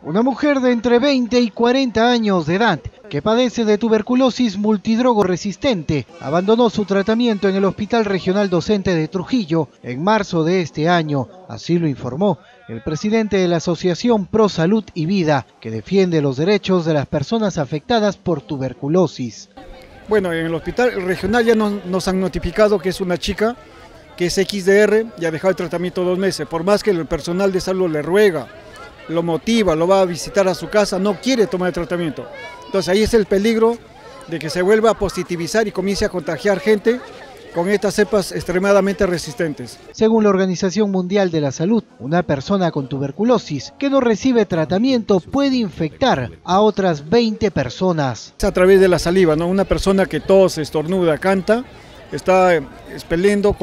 Una mujer de entre 20 y 40 años de edad que padece de tuberculosis multidrogo resistente abandonó su tratamiento en el Hospital Regional Docente de Trujillo en marzo de este año. Así lo informó el presidente de la Asociación Pro Salud y Vida, que defiende los derechos de las personas afectadas por tuberculosis. Bueno, en el Hospital Regional ya nos han notificado que es una chica que es XDR y ha dejado el tratamiento 2 meses. Por más que el personal de salud le ruega, lo motiva, lo va a visitar a su casa, no quiere tomar el tratamiento. Entonces ahí es el peligro de que se vuelva a positivizar y comience a contagiar gente con estas cepas extremadamente resistentes. Según la Organización Mundial de la Salud, una persona con tuberculosis que no recibe tratamiento puede infectar a otras 20 personas. Es a través de la saliva, ¿no? Una persona que tose, estornuda, canta, está expeliendo,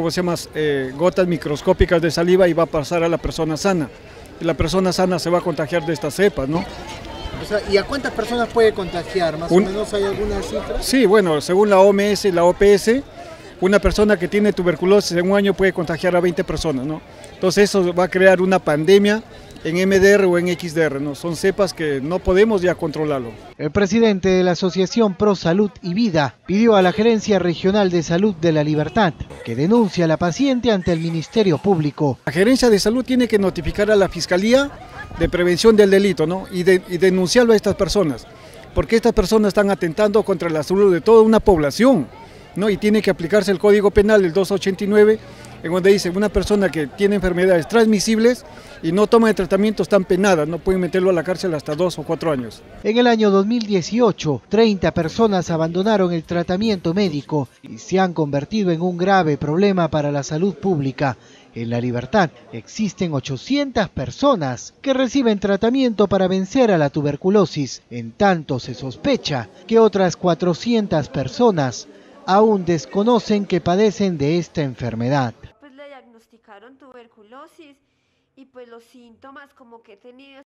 gotas microscópicas de saliva y va a pasar a la persona sana. Y la persona sana se va a contagiar de estas cepas, ¿no? O sea, ¿y a cuántas personas puede contagiar? ¿Más o menos hay alguna cifra? Sí, bueno, según la OMS y la OPS, una persona que tiene tuberculosis en un año puede contagiar a 20 personas, ¿no? Entonces eso va a crear una pandemia en MDR o en XDR, ¿no? Son cepas que no podemos ya controlarlo. El presidente de la Asociación Pro Salud y Vida pidió a la Gerencia Regional de Salud de La Libertad que denuncie a la paciente ante el Ministerio Público. La Gerencia de Salud tiene que notificar a la Fiscalía de Prevención del Delito, ¿no? y denunciarlo a estas personas, porque estas personas están atentando contra la salud de toda una población, ¿no? Y tiene que aplicarse el Código Penal, el 289, en donde dice una persona que tiene enfermedades transmisibles y no toma el tratamiento están penadas, no pueden meterlo a la cárcel hasta 2 o 4 años. En el año 2018, 30 personas abandonaron el tratamiento médico y se han convertido en un grave problema para la salud pública. En La Libertad existen 800 personas que reciben tratamiento para vencer a la tuberculosis. En tanto, se sospecha que otras 400 personas aún desconocen que padecen de esta enfermedad. Pues le diagnosticaron tuberculosis y pues los síntomas como que he tenido